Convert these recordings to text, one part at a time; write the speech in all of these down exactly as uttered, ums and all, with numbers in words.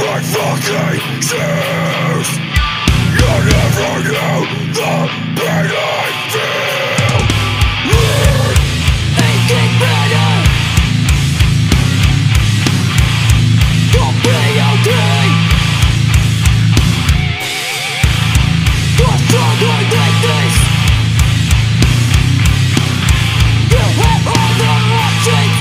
my fucking shoes. You never knew the pain I feel. Ain't get better. Don't be okay. You're stronger than this. You have other options.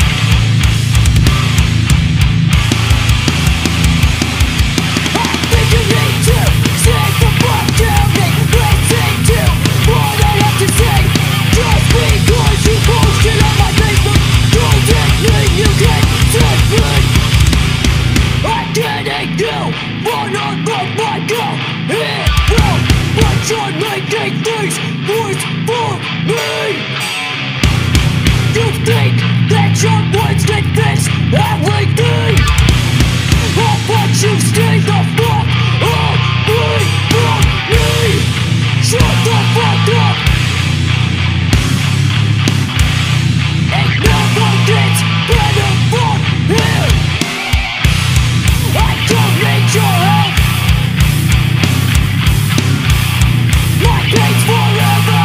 I think you need to sit the fuck down and listen to what I have to say. Just because you posted on my Facebook doesn't mean you can set me. I didn't do one on the mic out here, but you're making things worse for me. You think that your words can fix everything? How about you stay the fuck away from me? Shut the fuck up. It never gets better from here. I don't need your help. My pain's forever.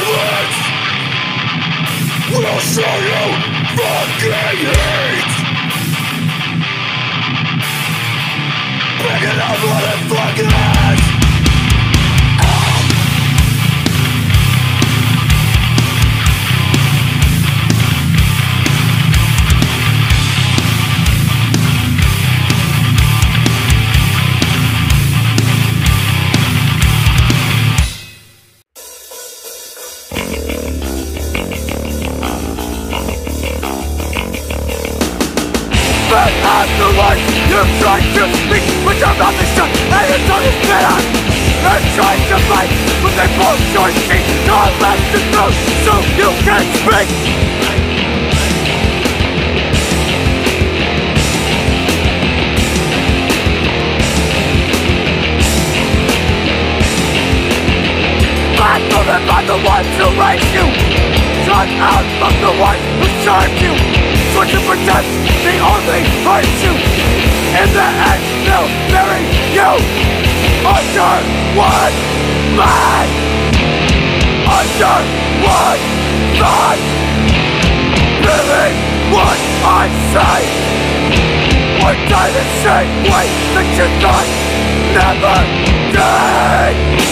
silence will show you fucking hate. Pick it up, motherfuckers. But after life, you've tried to speak, but your mouth is shut and your tongue is bitter. You're trying to fight, but they both your teeth. You're left to throat, so you can speak. Bad women by the ones who raised you, shut out from the ones who served you. Switch to pretend they only hurt you. In the end, they'll bury you under one man, under one thought. Believe what I say, or die the same way that you thought never did.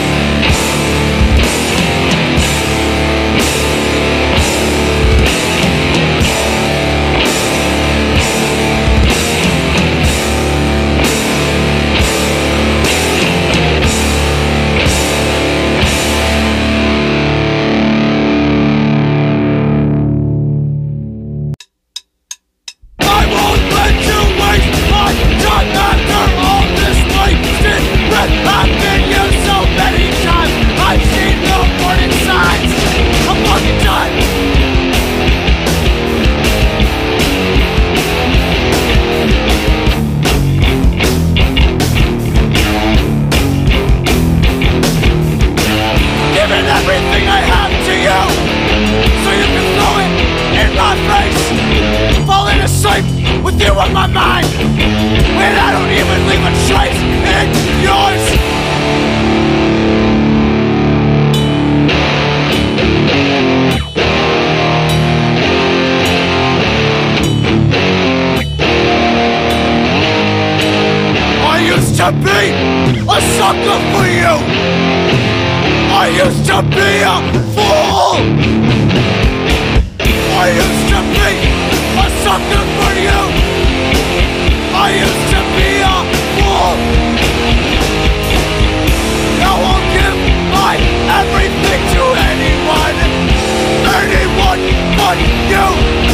Everything I have to you, so you can throw it in my face. Falling asleep with you on my mind, when I don't even leave a trace in yours. I used to be a sucker for you. I used to be a fool. I used to be a sucker for you. I used to be a fool. Now I'll give my everything to anyone, anyone but you.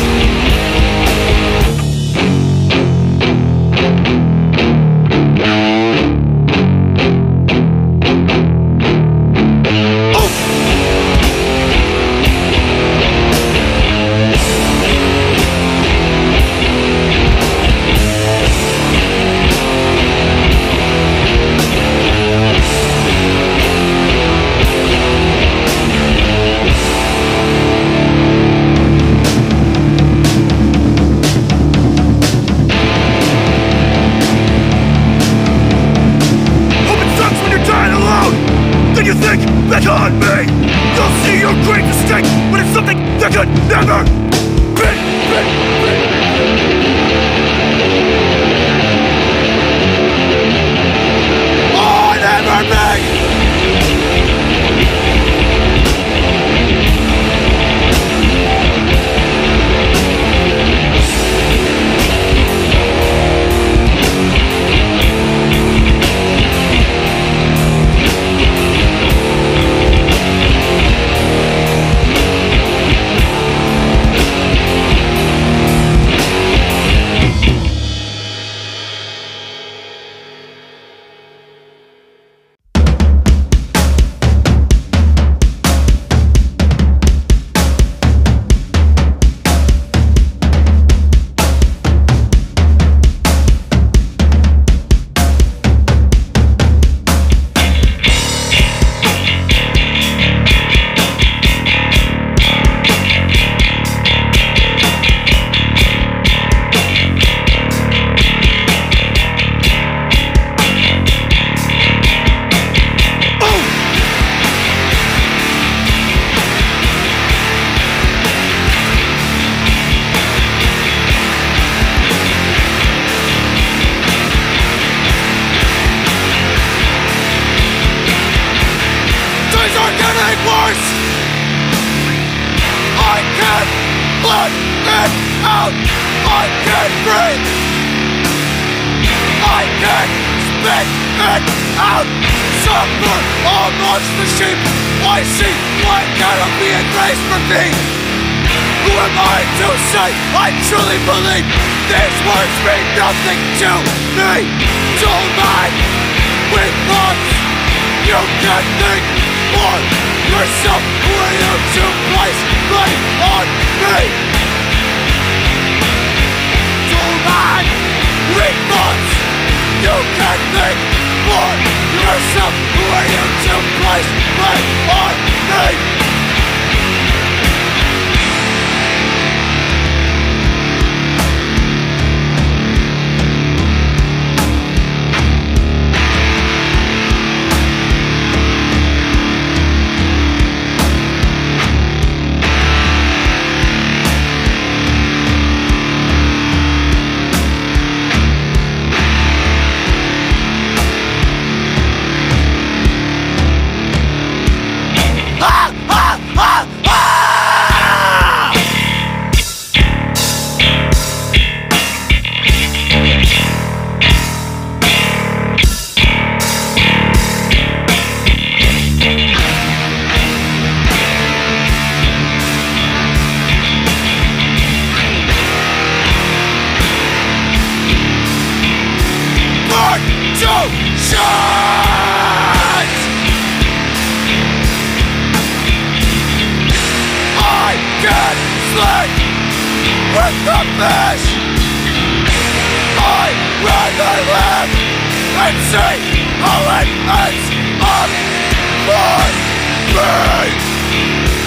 You think back on me, you'll see your great mistake, but it's something that could never be, be, be. Oh, never be. out, I can't breathe. I can't spit it out. Suffer amongst the sheep. I see what cannot be erased from me. Who am I to say I truly believe these words mean nothing to me? So mad with thoughts you can think for yourself. Who are you to place blame on me? So mad with thoughts you can think for yourself. Who are you to place blame on me? With the fish, I'd rather live and see how it ends up for me.